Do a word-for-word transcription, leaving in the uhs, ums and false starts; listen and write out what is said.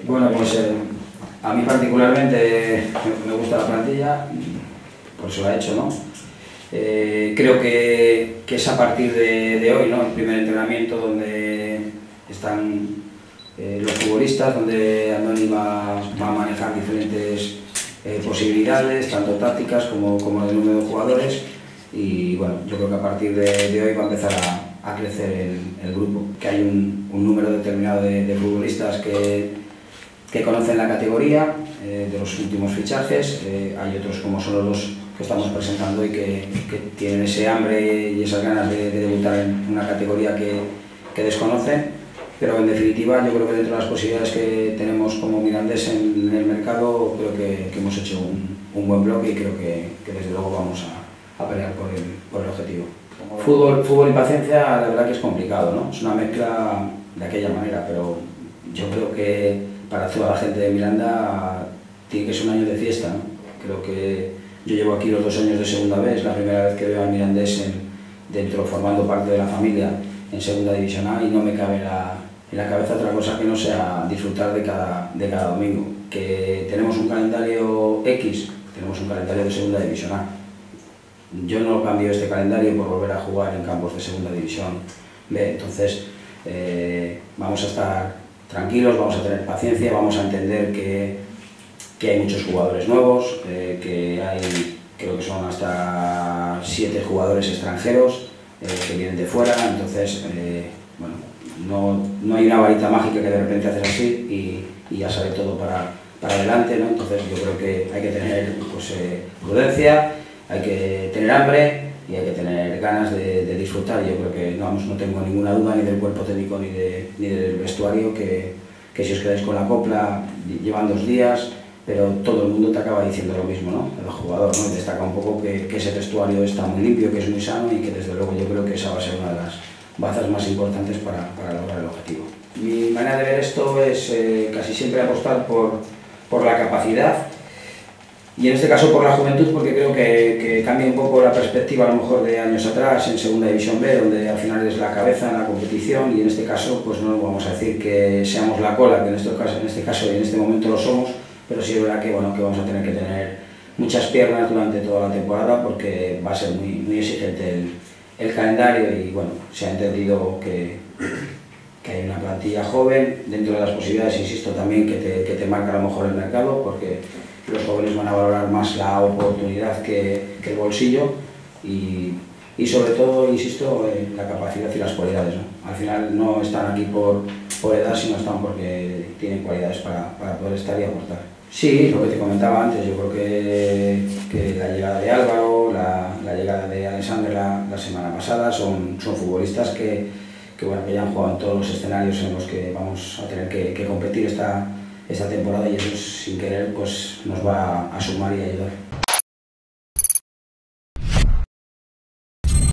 Bueno, pues eh, a mí particularmente me gusta la plantilla, por eso la he hecho, ¿no? Eh, creo que, que es a partir de, de hoy, ¿no? El primer entrenamiento donde están eh, los futbolistas, donde Andoni va, va a manejar diferentes eh, posibilidades, tanto tácticas como, como el número de jugadores, y bueno, yo creo que a partir de, de hoy va a empezar a, a crecer el, el grupo, que hay un, un número determinado de, de futbolistas que, que conocen la categoría eh, de los últimos fichajes, eh, hay otros como son los dos que estamos presentando y que, que tienen ese hambre y esas ganas de, de debutar en una categoría que, que desconocen, pero en definitiva yo creo que dentro de las posibilidades que tenemos como Mirandés en, en el mercado, creo que, que hemos hecho un, un buen bloque y creo que, que desde luego vamos a, a pelear por el, por el objetivo. Fútbol, fútbol y paciencia, la verdad que es complicado, ¿no? Es una mezcla de aquella manera, pero yo creo que para toda la gente de Miranda tiene que ser un año de fiesta, ¿no? Creo que yo llevo aquí los dos años de segunda vez, es la primera vez que veo al Mirandés en, dentro, formando parte de la familia en segunda división A, y no me cabe la, en la cabeza otra cosa que no sea disfrutar de cada, de cada domingo. Que tenemos un calendario X, tenemos un calendario de segunda división A. Yo no cambio este calendario por volver a jugar en campos de segunda división B, entonces eh, vamos a estar tranquilos, vamos a tener paciencia, vamos a entender que que hay muchos jugadores nuevos, eh, que hay, creo que son hasta siete jugadores extranjeros eh, que vienen de fuera, entonces, eh, bueno, no, no hay una varita mágica que de repente haces así y, y ya sale todo para, para adelante, ¿no? Entonces yo creo que hay que tener pues, eh, prudencia, hay que tener hambre y hay que tener ganas de, de disfrutar. Yo creo que no, vamos, no tengo ninguna duda ni del cuerpo técnico ni, de, ni del vestuario, que, que si os quedáis con la copla, llevan dos días, pero todo el mundo te acaba diciendo lo mismo, ¿no? El jugador, ¿no? Y destaca un poco que, que ese vestuario está muy limpio, que es muy sano y que desde luego yo creo que esa va a ser una de las bazas más importantes para, para lograr el objetivo. Mi manera de ver esto es eh, casi siempre apostar por, por la capacidad y en este caso por la juventud, porque creo que, que cambia un poco la perspectiva a lo mejor de años atrás en segunda división B, donde al final es la cabeza en la competición, y en este caso pues no vamos a decir que seamos la cola, que en este caso, en este caso y en este momento lo somos, pero sí es verdad que, bueno, que vamos a tener que tener muchas piernas durante toda la temporada porque va a ser muy, muy exigente el, el calendario y bueno, se ha entendido que, que hay una plantilla joven, dentro de las posibilidades, insisto, también que te, que te marca a lo mejor el mercado, porque los jóvenes van a valorar más la oportunidad que, que el bolsillo y, y sobre todo, insisto, en la capacidad y las cualidades, ¿no? Al final no están aquí por, por edad, sino están porque tienen cualidades para, para poder estar y aportar. Sí, lo que te comentaba antes, yo creo que, que la llegada de Álvaro, la, la llegada de Alexander la, la semana pasada, son, son futbolistas que, que, bueno, que ya han jugado en todos los escenarios en los que vamos a tener que, que competir esta, esta temporada, y eso sin querer pues, nos va a sumar y a ayudar.